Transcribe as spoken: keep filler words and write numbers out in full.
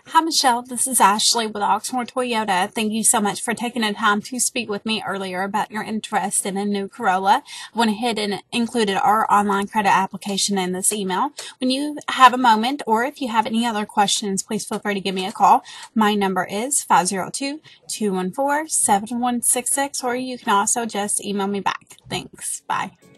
Hi, Michelle. This is Ashley with Oxmoor Toyota. Thank you so much for taking the time to speak with me earlier about your interest in a new Corolla. I went ahead and included our online credit application in this email. When you have a moment, or if you have any other questions, please feel free to give me a call. My number is five zero two, two one four, seven one six six, or you can also just email me back. Thanks. Bye.